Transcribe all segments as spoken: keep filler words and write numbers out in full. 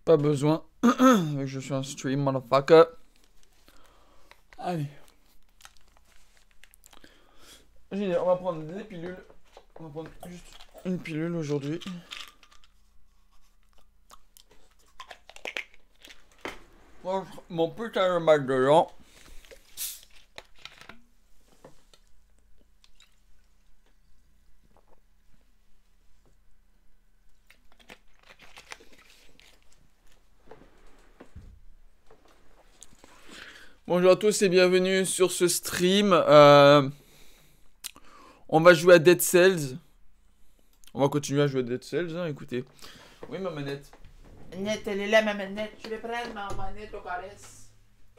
Pas besoin. Je suis un stream, motherfucker. Allez. Génial, on va prendre des pilules. On va prendre juste une pilule aujourd'hui. Mon putain de mal de dents. Bonjour à tous et bienvenue sur ce stream. Euh, on va jouer à Dead Cells. On va continuer à jouer à Dead Cells, hein, écoutez. Oui, ma manette. Manette, elle est là, ma manette. Je vais prendre ma manette au caresse.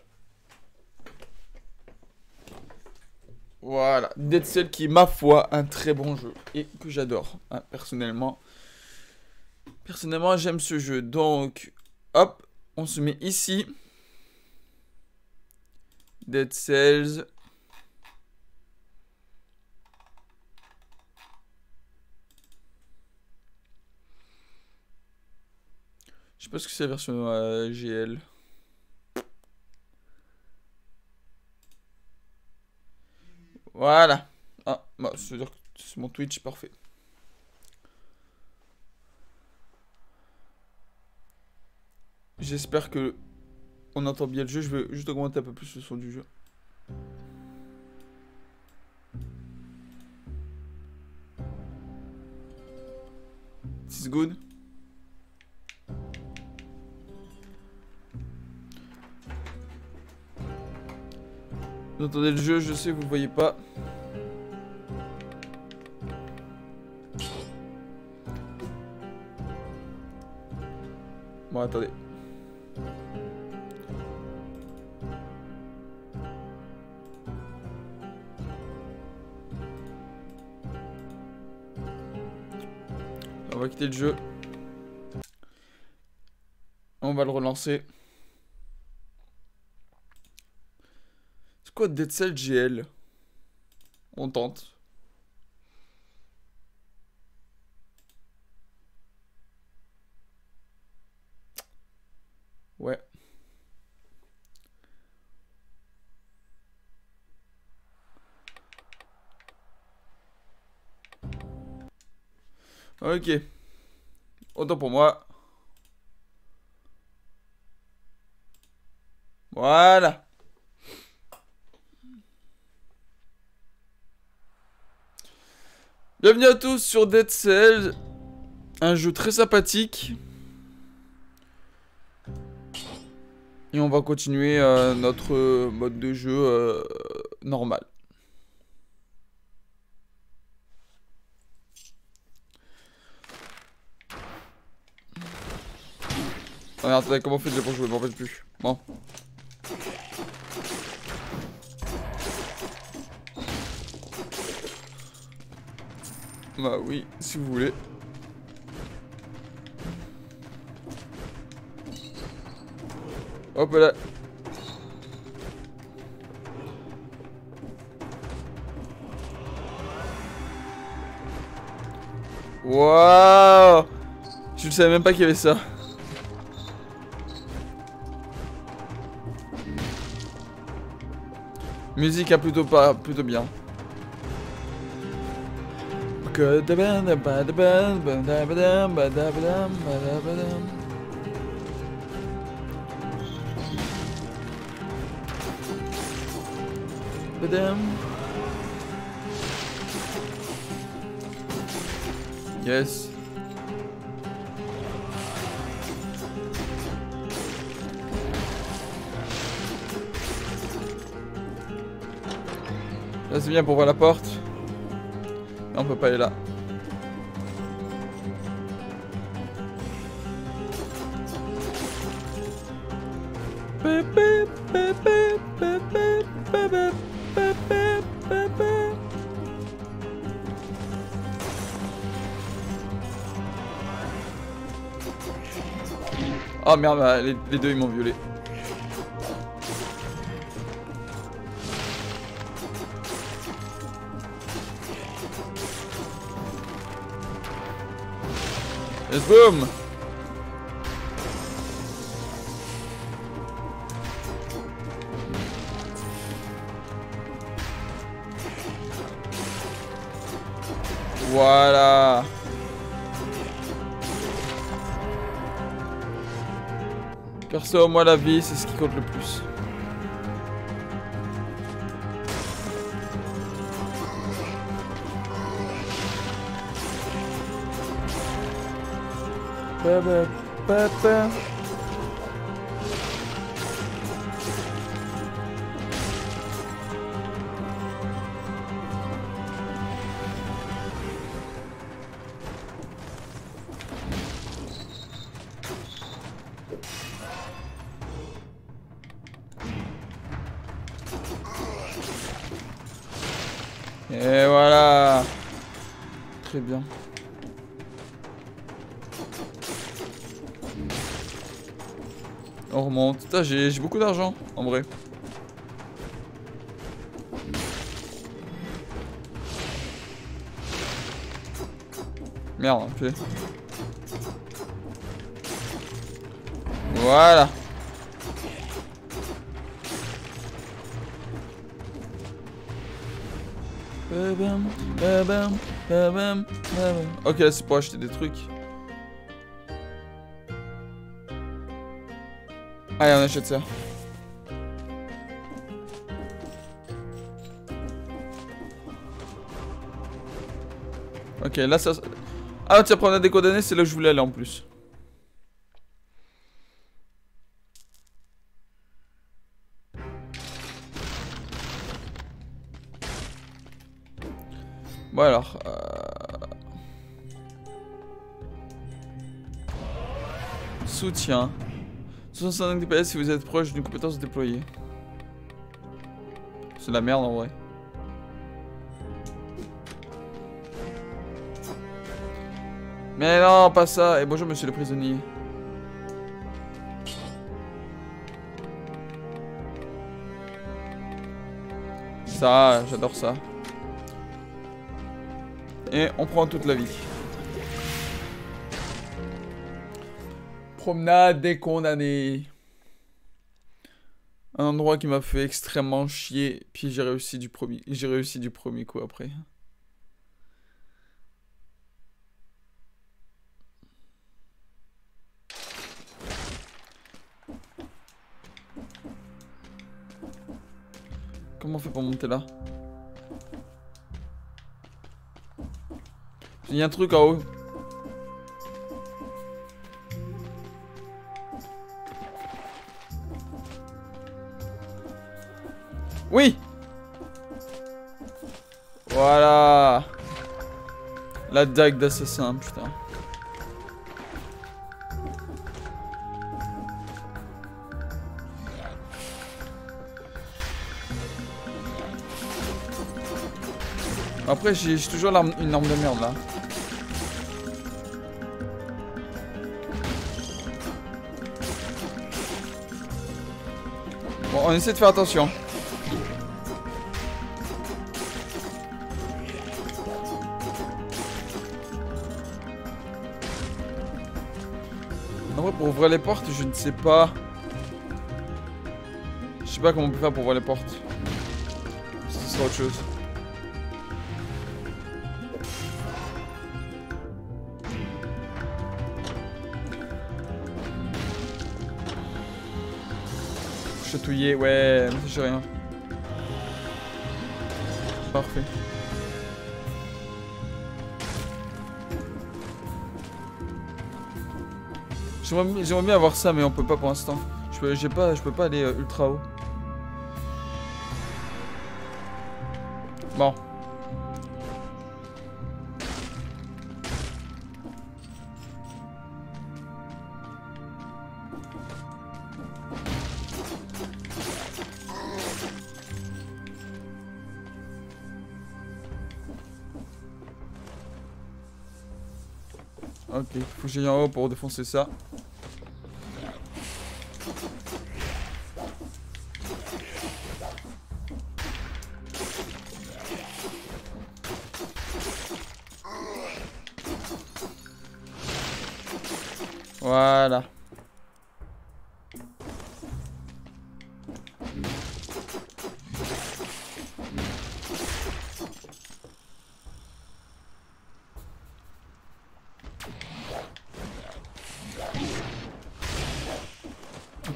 Voilà, Dead Cells qui est, ma foi, un très bon jeu. Et que j'adore, hein, personnellement. Personnellement, j'aime ce jeu. Donc, hop, on se met ici. Dead Cells. Je sais pas ce que c'est la version euh, G L. Voilà. Ah, bah, ça veut dire que c'est mon Twitch, parfait. J'espère que on entend bien le jeu. Je vais juste augmenter un peu plus le son du jeu. It's good. Vous entendez le jeu, je sais, vous le voyez pas. Bon, attendez. On va quitter le jeu. On va le relancer. C'est quoi Dead Cells G L? On tente. Ouais. Ok. Autant pour moi. Voilà. Bienvenue à tous sur Dead Cells. Un jeu très sympathique. Et on va continuer euh, notre mode de jeu euh, normal. Oh merde, attendez, comment on fait déjà pour jouer? Je m'en rappelle plus. Bon. Bah oui, si vous voulez. Hop là. Waouh! Je ne savais même pas qu'il y avait ça. Musique a plutôt pas plutôt bien. Yes. Là c'est bien pour voir la porte. Mais on peut pas aller là. Oh merde, les, les deux ils m'ont violé. Yes, boom. Voilà. Perso, moi la vie, c'est ce qui compte le plus. Ba, ba, ba, ba. Et voilà. Très bien. On remonte. Putain, j'ai beaucoup d'argent, en vrai. Merde, ok. Voilà. Babam, babam, babam, babam. Ok, là c'est pour acheter des trucs. Allez, on achète ça. Ok, là ça... Ah tiens, prendre la déco d'année, c'est là où je voulais aller en plus. Bon alors... Euh... Soutien. soixante-cinq D P S si vous êtes proche d'une compétence déployée. C'est de la merde en vrai. Mais non, pas ça. Et bonjour monsieur le prisonnier. Ça, j'adore ça. Et on prend toute la vie. Promenade des condamnés. Un endroit qui m'a fait extrêmement chier. Puis j'ai réussi du premier. J'ai réussi du premier coup après. Comment on fait pour monter là? Il y a un truc en haut. Oui. Voilà. La dague d'assassin, putain. Après, j'ai toujours l'arme, une arme de merde là. Bon, on essaie de faire attention. En vrai, pour ouvrir les portes, je ne sais pas. Je sais pas comment on peut faire pour ouvrir les portes. Ce sera autre chose. Chatouiller, ouais, mais j'ai rien. Parfait. J'aimerais bien avoir ça, mais on peut pas pour l'instant. Je peux, j'ai pas, je peux pas aller euh, ultra haut. Bon. Ok, faut que j'aille en haut pour défoncer ça. Voilà.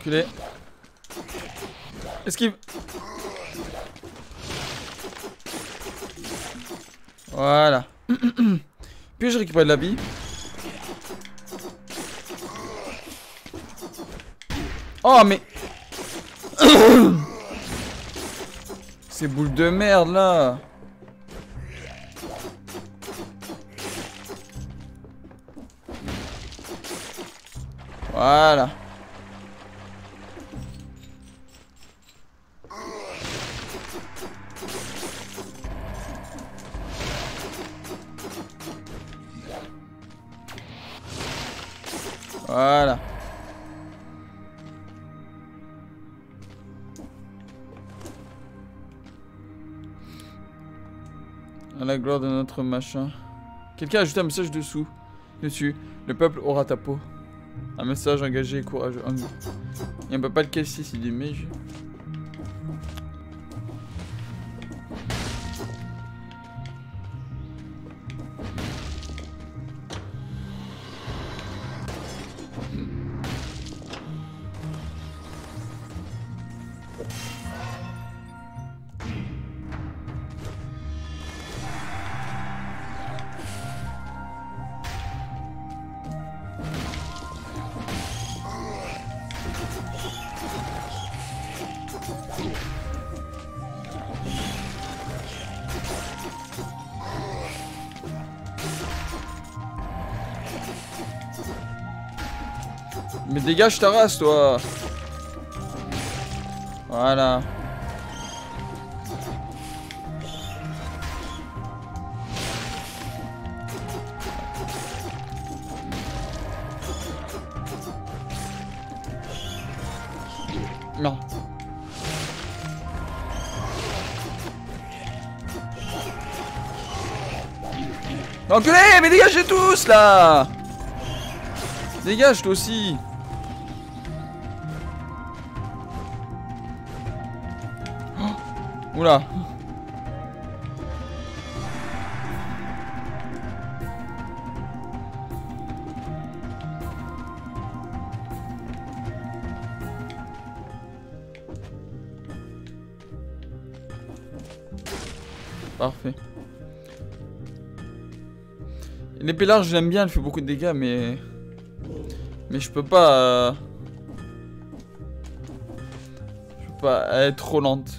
Enculé. Esquive. Voilà. Puis je récupère de la vie. Oh mais... Ces boules de merde là. Voilà. Voilà. À la gloire de notre machin. Quelqu'un a ajouté un message dessous. Dessus. Le peuple aura ta peau. Un message engagé et courageux. Il n'y a pas lequel si c'est des mèches. Mais dégage ta race, toi. Voilà. Non. Enculé, mais dégagez tous, là. Dégage, toi aussi. Oula. Parfait. L'épée large, je l'aime bien, elle fait beaucoup de dégâts, mais... Mais je peux pas... Euh... Je peux pas... Elle est trop lente.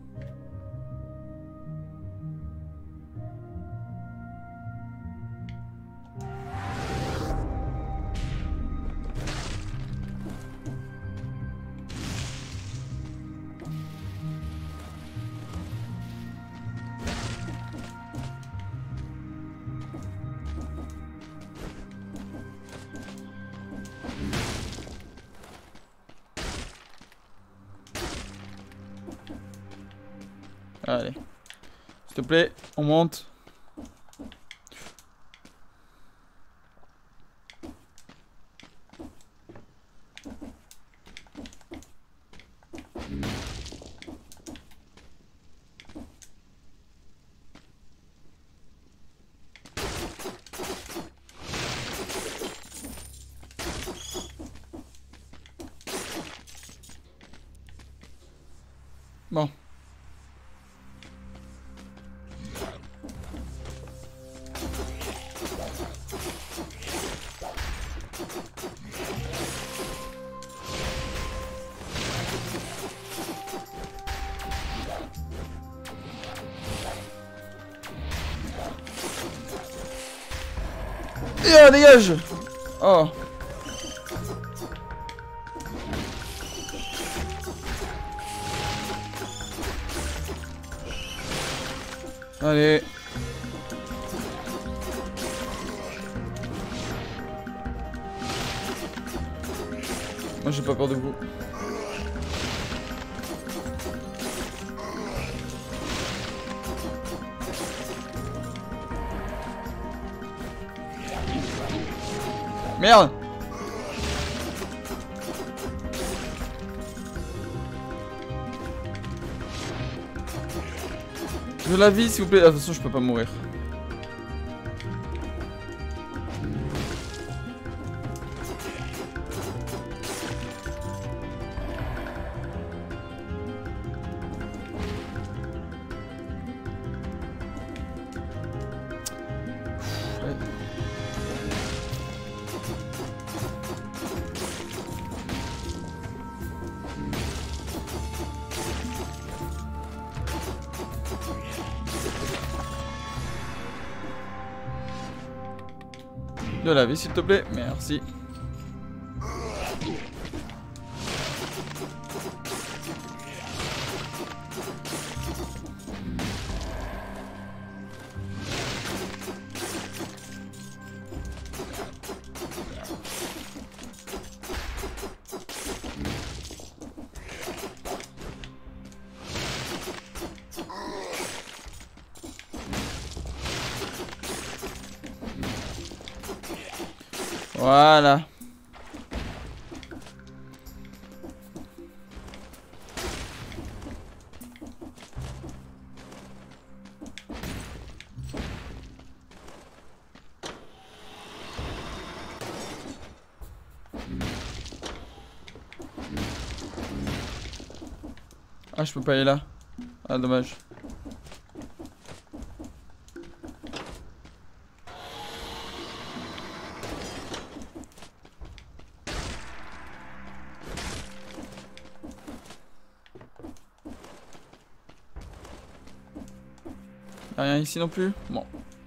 Allez. S'il te plaît, on monte. Bon. Yeah, dégage. Oh. Allez. Moi j'ai pas peur de vous. Merde. De la vie s'il vous plaît. De toute façon je peux pas mourir. De la vie, s'il te plaît. Merci. Voilà. Ah, je peux pas aller là. Ah, dommage. Rien ici non plus? Bon.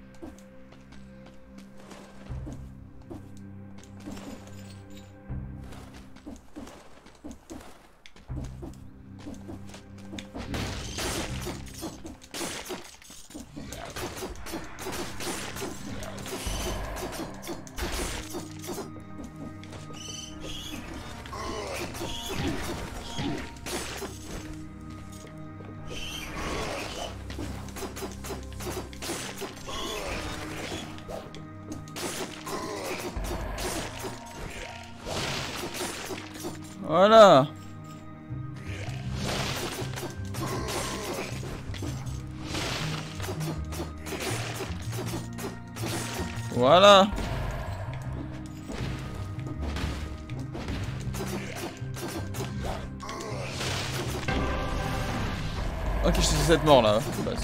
Voilà. Voilà. Ok, je suis cette mort là. Bah,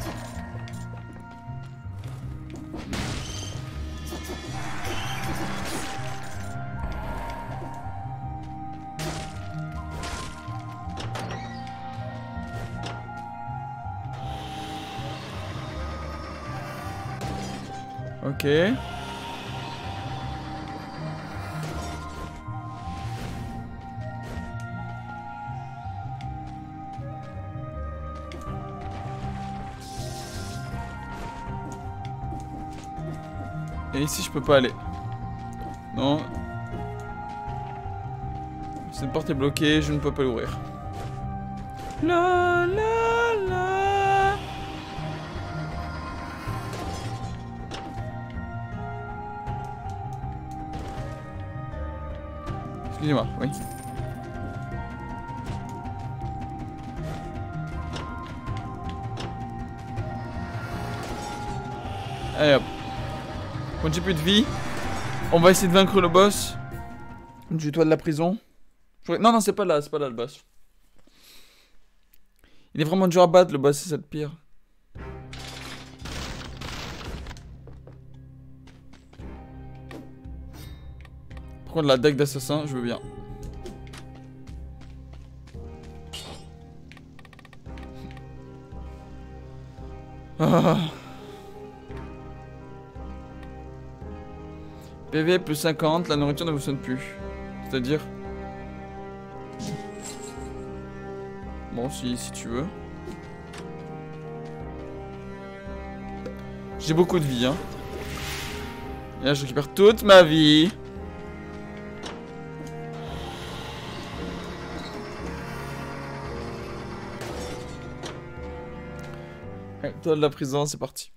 ok. Et ici je peux pas aller. Non. Cette porte est bloquée, je ne peux pas l'ouvrir. La la la. Excusez-moi, oui. Allez hop. Quand j'ai plus de vie, on va essayer de vaincre le boss du toit de la prison. Non, non, c'est pas là, c'est pas là le boss. Il est vraiment dur à battre le boss, c'est ça le pire. Par contre, la deck d'assassin, je veux bien. Ah. P V plus cinquante, la nourriture ne vous sonne plus. C'est-à-dire... Bon, si, si tu veux. J'ai beaucoup de vie, hein. Et là, je récupère toute ma vie. Ouais, toi de la prison, c'est parti.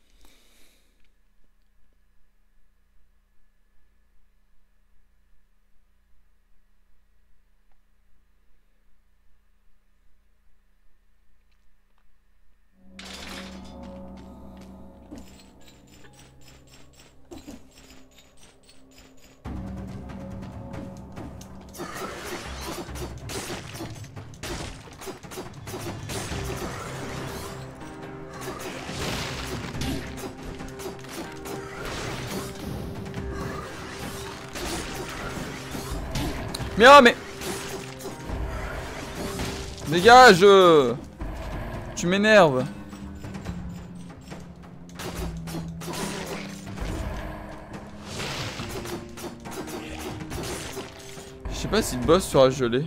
Mais oh mais... Dégage euh... Tu m'énerves. sais pas si le boss sera gelé.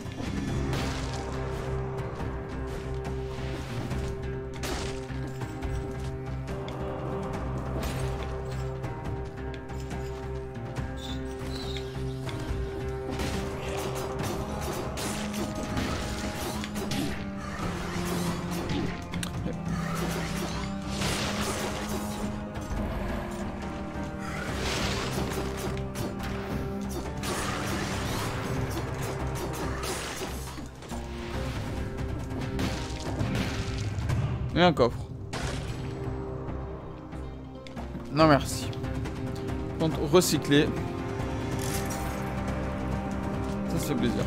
Et un coffre. Non merci. Compte recycler. Ça c'est plaisir.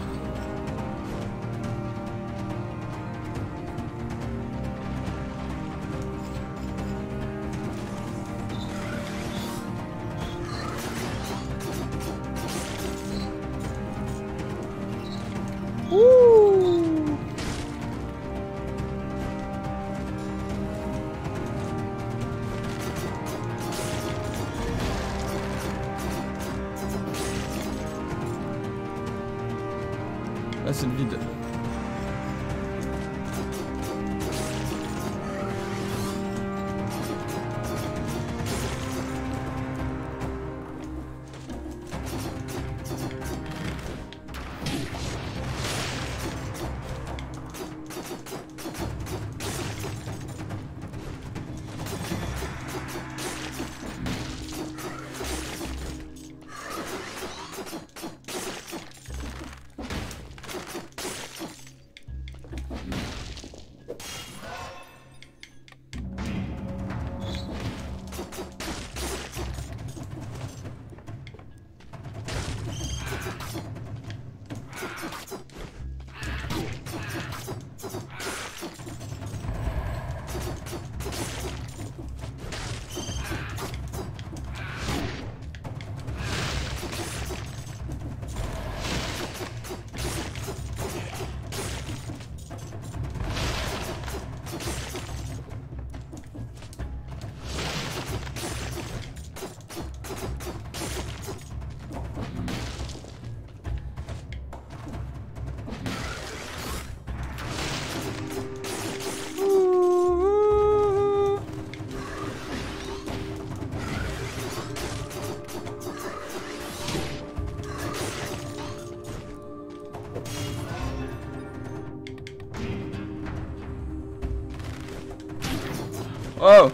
Là c'est le vide. Oh!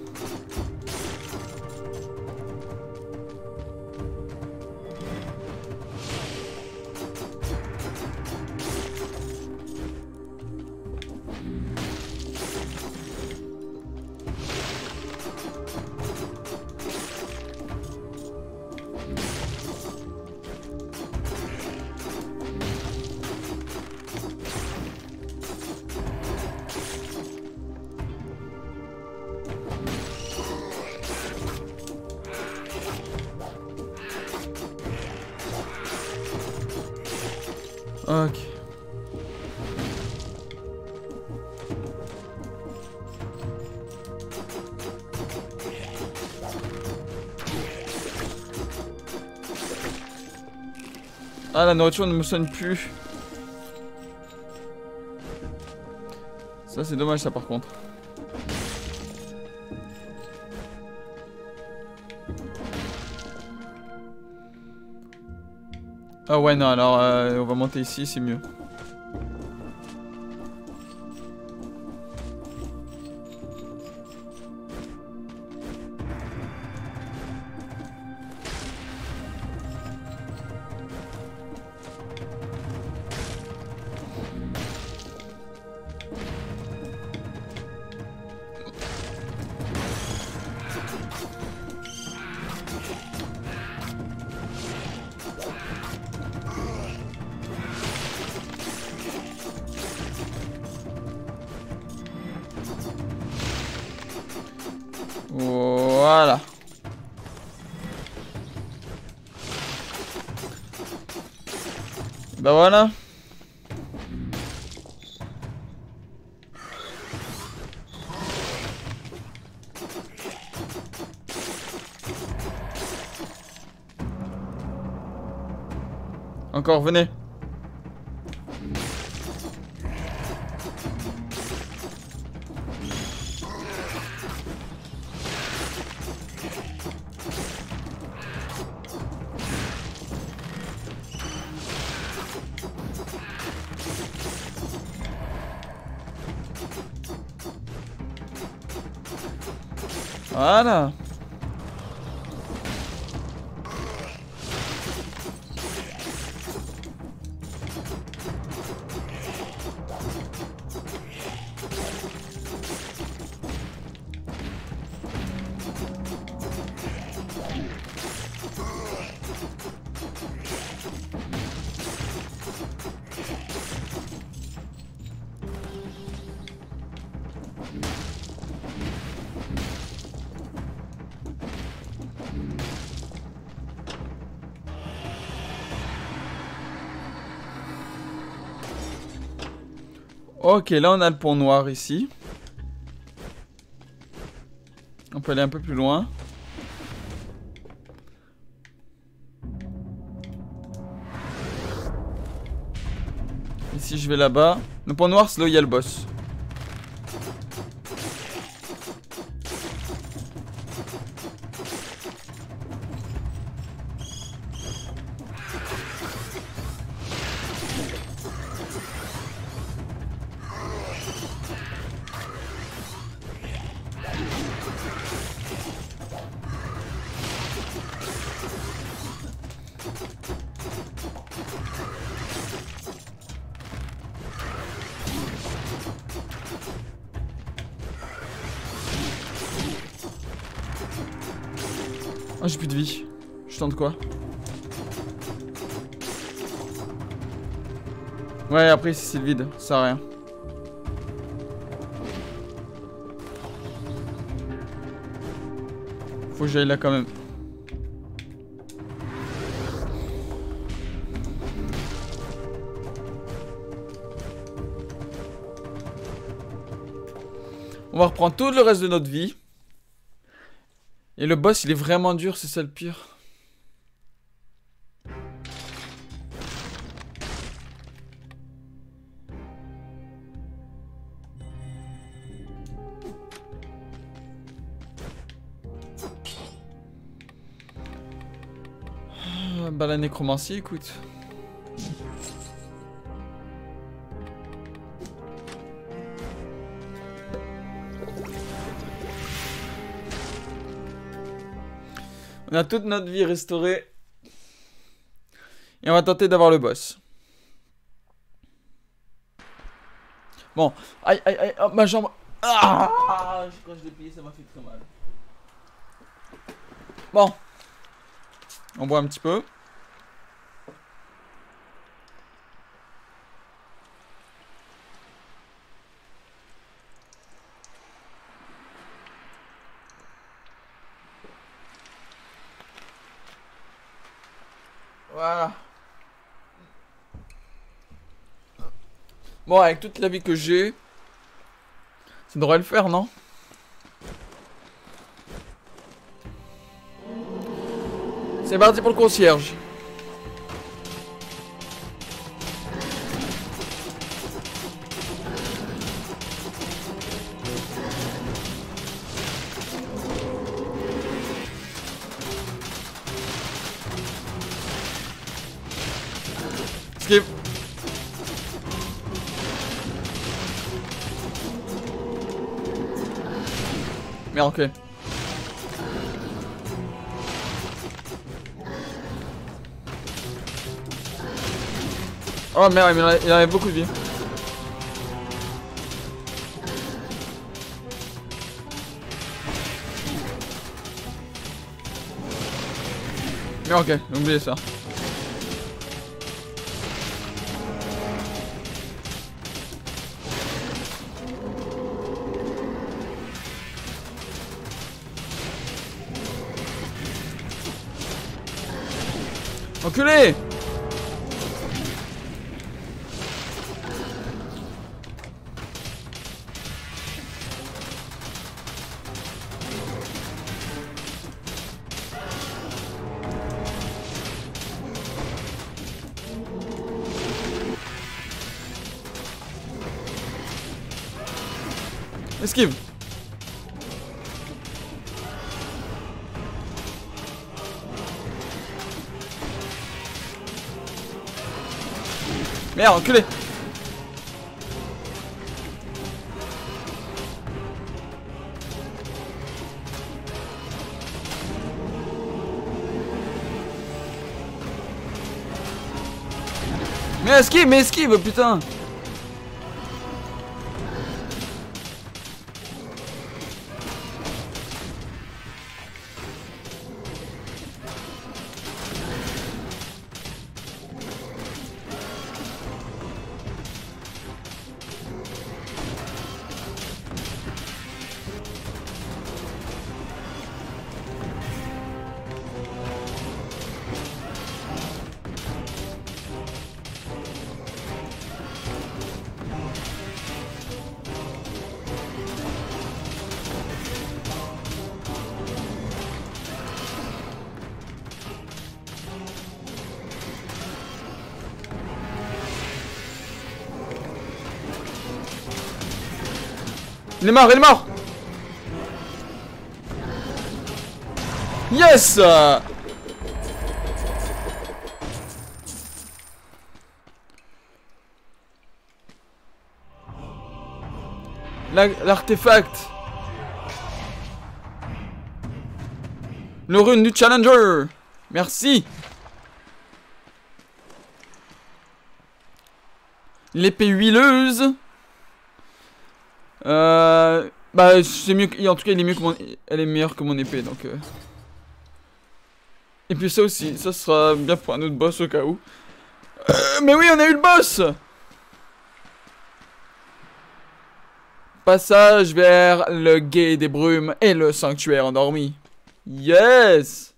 Ok. Ah, la nourriture ne me soigne plus. Ça, c'est dommage, ça, par contre. Ah ouais, non, alors euh, on va monter ici, c'est mieux. Voilà. Bah voilà. encore, venez. Voilà. Ok, là on a le pont noir ici. On peut aller un peu plus loin. Ici je vais là-bas. Le pont noir c'est là où il y a le boss. Oh, j'ai plus de vie. Je tente quoi? Ouais, après ici c'est le vide, ça sert à rien. Faut que j'aille là quand même. On va reprendre tout le reste de notre vie. Et le boss, il est vraiment dur, c'est ça le pire. Ah, bah la nécromancie, écoute. On a toute notre vie restaurée. Et on va tenter d'avoir le boss. Bon. Aïe, aïe, aïe. Oh, ma jambe. Ah, quand je l'ai plié, ça m'a fait très mal. Bon. On boit un petit peu. Voilà. Bon, avec toute la vie que j'ai, ça devrait le faire, non? C'est parti pour le concierge. Skip. Merde, ok. Oh merde, il en avait, il en avait beaucoup de vie. Mais ok, oubliez ça. Enculé! Esquive. Merde, enculé. Mais esquive, mais esquive, putain. Il est mort, il est mort. Yes. L'artefact. Le rune du challenger. Merci. L'épée huileuse. Euh, bah c'est mieux que, en tout cas il est mieux que mon, elle est meilleure que mon épée donc euh. Et puis ça aussi, ça sera bien pour un autre boss au cas où. euh, Mais oui, on a eu le boss. Passage vers le guet des brumes et le sanctuaire endormi. Yes.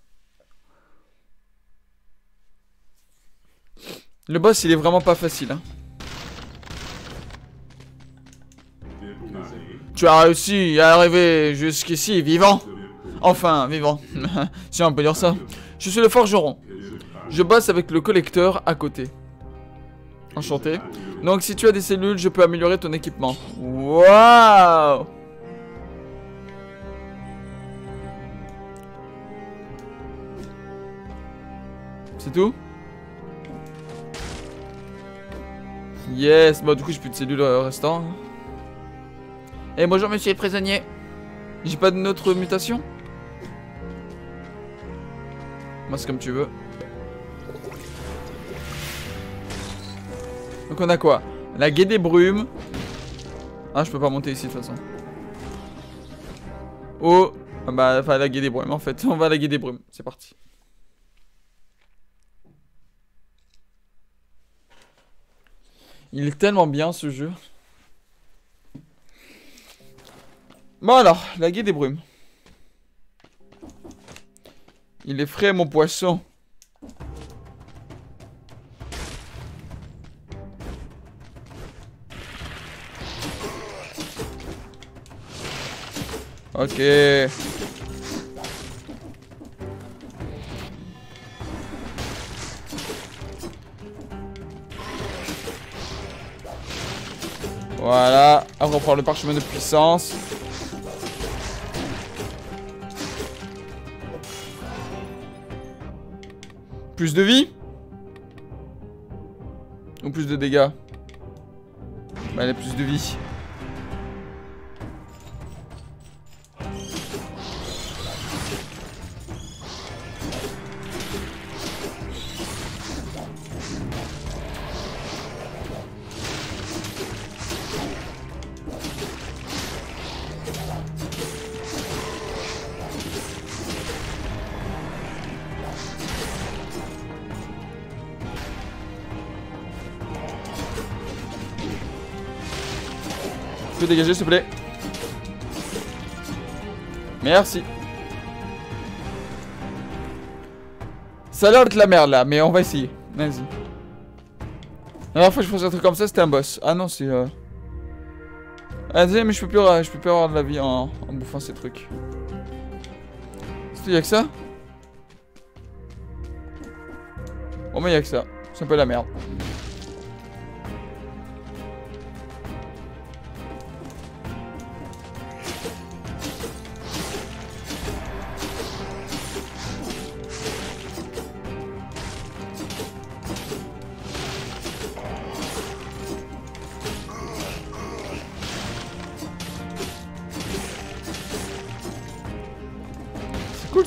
Le boss il est vraiment pas facile hein. Tu as réussi à arriver jusqu'ici vivant. Enfin, vivant. Si on peut dire ça. Je suis le forgeron. Je bosse avec le collecteur à côté. Enchanté. Donc si tu as des cellules, je peux améliorer ton équipement. Waouh. C'est tout? Yes. Bah du coup j'ai plus de cellules euh, restant. Eh bonjour monsieur prisonnier. J'ai pas de autre mutation? Moi c'est comme tu veux. Donc on a quoi? La guet des brumes. Ah je peux pas monter ici de toute façon. Oh bah enfin la guet des brumes en fait. On va à la guet des brumes. C'est parti. Il est tellement bien ce jeu. Bon alors, la guet des brumes. Il est frais mon poisson. Ok. Voilà. Après on prend le parchemin de puissance. Plus de vie? Ou plus de dégâts? Bah elle a plus de vie. Tu peux dégager s'il te plaît? Merci. Ça a l'air d'être la merde là, mais on va essayer. Vas-y. La dernière fois que je faisais un truc comme ça, c'était un boss. Ah non, c'est... Euh... Ah désolé, mais je peux plus, euh, je peux plus avoir de la vie en, en bouffant ces trucs. C'est tout, y'a que ça? Bon mais y'a que ça. C'est un peu la merde.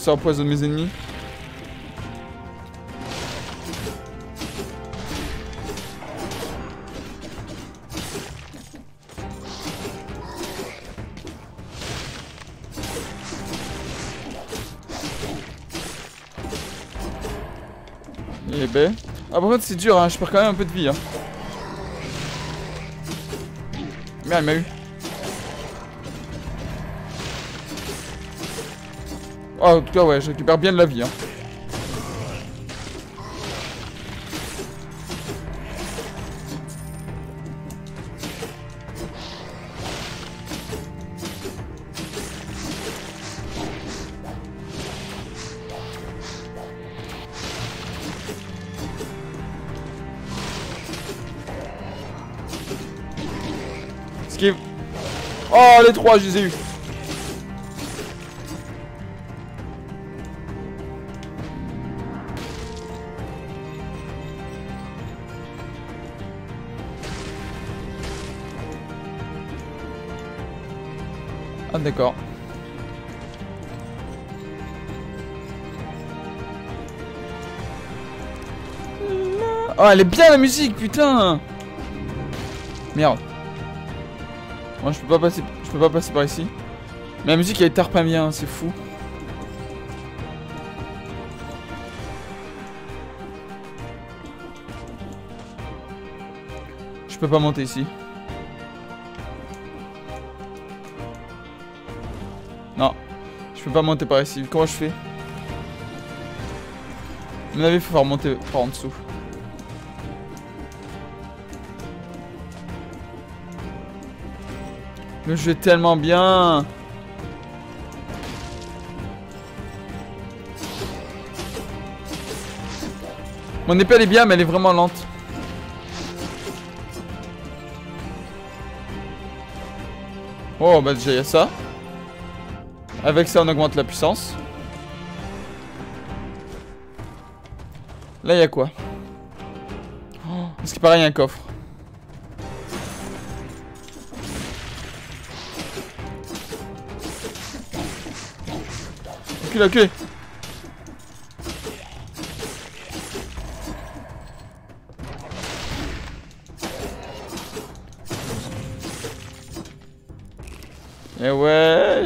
ça empoisonne mes ennemis. Eh ben. Ah, par contre, c'est dur, hein. Je perds quand même un peu de vie. Hein. Merde, elle m'a eu. Oh, en tout cas, ouais, je récupère bien de la vie. Hein. Esquive. Oh, les trois, je les ai eu. Ah, d'accord. Oh, elle est bien la musique, putain. Merde. Moi, je peux pas passer, je peux pas passer par ici. Mais la musique, elle est tarpin bien, c'est fou. Je peux pas monter ici. Non, je peux pas monter par ici. Comment je fais? À mon avis, il faut faire monter par en dessous. Le jeu est tellement bien. Mon épée elle est bien, mais elle est vraiment lente. Oh bah déjà il y a ça. Avec ça on augmente la puissance. Là il y a quoi? Oh, est-ce qu'il paraît il y a un coffre? Occulé, occulé. Eh ouais.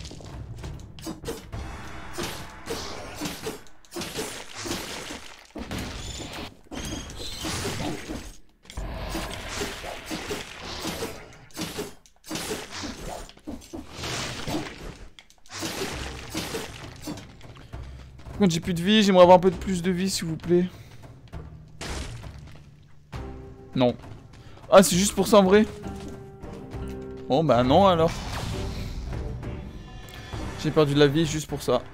Par contre j'ai plus de vie, j'aimerais avoir un peu de plus de vie s'il vous plaît. Non. Ah c'est juste pour ça en vrai. Bon bah non alors. J'ai perdu de la vie juste pour ça.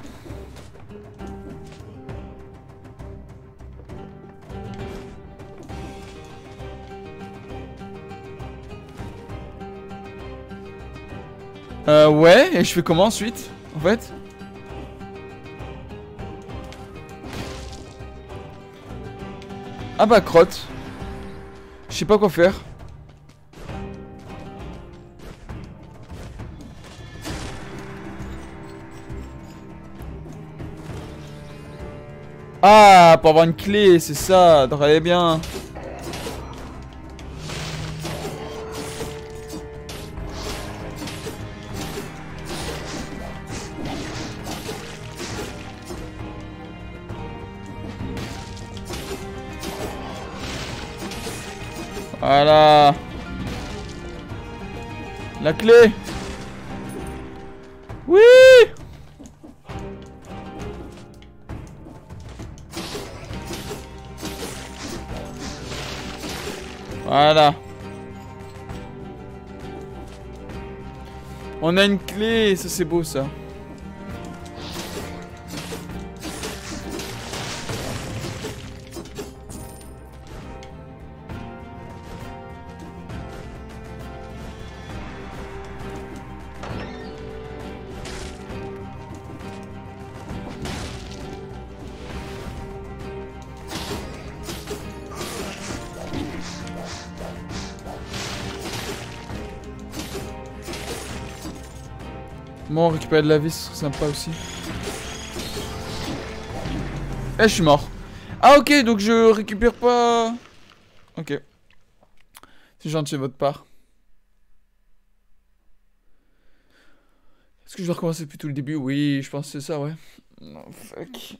Euh ouais, et je fais comment ensuite en fait? Ah bah crotte. Je sais pas quoi faire. Ah, pour avoir une clé, c'est ça, très bien. Voilà. La clé. Oui. Voilà. On a une clé, ça c'est beau ça. Bon, récupérer de la vie, ce serait sympa aussi. Là, je suis mort. Ah, ok, donc je récupère pas... Ok. C'est gentil de votre part. Est-ce que je vais recommencer depuis tout le début? Oui, je pense que c'est ça, ouais. Non, fuck.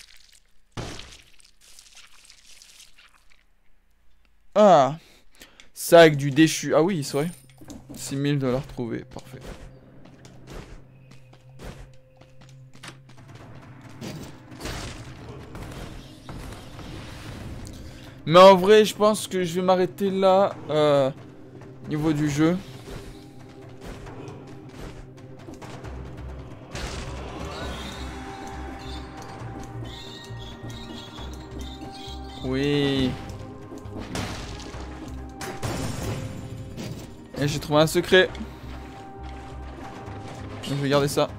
Ah. Sac du déchu. Ah oui, c'est vrai. six mille dollars trouvés, parfait. Mais en vrai, je pense que je vais m'arrêter là, euh, niveau du jeu. Oui. Et j'ai trouvé un secret. Je vais garder ça.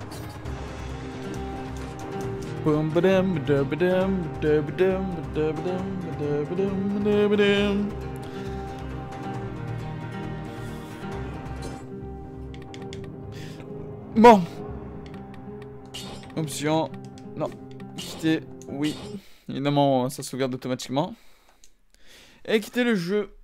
Bon. Option. Non. Quitter. Oui. Évidemment, ça sauvegarde automatiquement. Et quitter le jeu.